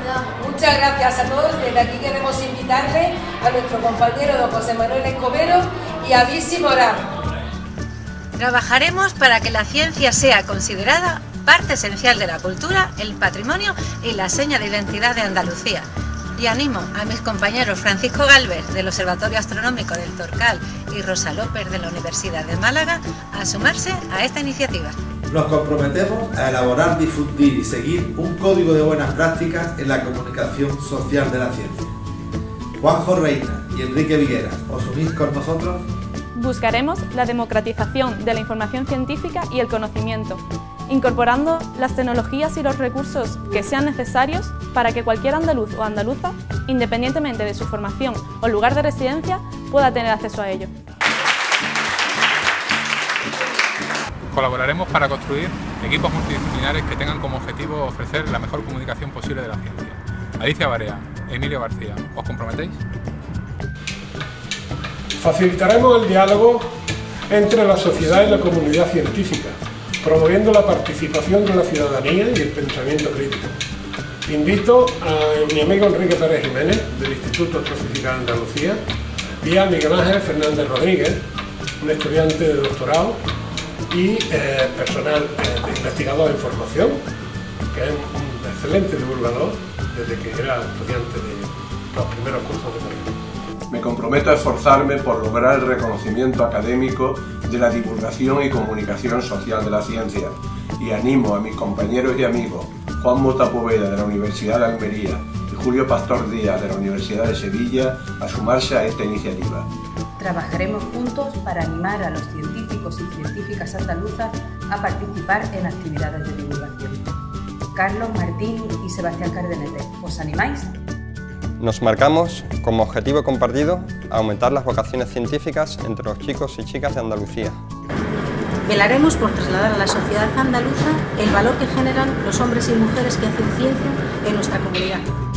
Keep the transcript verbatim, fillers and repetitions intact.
Muchas gracias a todos. Desde aquí queremos invitarle a nuestro compañero don José Manuel Escobedo y a Bisi Morán. Trabajaremos para que la ciencia sea considerada parte esencial de la cultura, el patrimonio y la seña de identidad de Andalucía. Y animo a mis compañeros Francisco Galvez del Observatorio Astronómico del Torcal y Rosa López de la Universidad de Málaga a sumarse a esta iniciativa. Nos comprometemos a elaborar, difundir y seguir un código de buenas prácticas en la comunicación social de la ciencia. Juanjo Reina y Enrique Vigueras, ¿os unís con nosotros? Buscaremos la democratización de la información científica y el conocimiento, incorporando las tecnologías y los recursos que sean necesarios para que cualquier andaluz o andaluza, independientemente de su formación o lugar de residencia, pueda tener acceso a ello. Colaboraremos para construir equipos multidisciplinares que tengan como objetivo ofrecer la mejor comunicación posible de la ciencia. Alicia Barea, Emilio García, ¿os comprometéis? Facilitaremos el diálogo entre la sociedad y la comunidad científica, promoviendo la participación de la ciudadanía y el pensamiento crítico. Invito a mi amigo Enrique Pérez Jiménez, del Instituto de Astrofísica de Andalucía, y a Miguel Ángel Fernández Rodríguez, un estudiante de doctorado y eh, personal eh, de investigador en formación, que es un excelente divulgador desde que era estudiante de los primeros cursos de carrera. Me comprometo a esforzarme por lograr el reconocimiento académico de la divulgación y comunicación social de la ciencia y animo a mis compañeros y amigos Juan Mota Poveda de la Universidad de Almería y Julio Pastor Díaz de la Universidad de Sevilla a sumarse a esta iniciativa. Trabajaremos juntos para animar a los científicos y científicas andaluzas a participar en actividades de divulgación. Carlos, Martín y Sebastián Cardenete, ¿os animáis? Nos marcamos como objetivo compartido aumentar las vocaciones científicas entre los chicos y chicas de Andalucía. Velaremos por trasladar a la sociedad andaluza el valor que generan los hombres y mujeres que hacen ciencia en nuestra comunidad.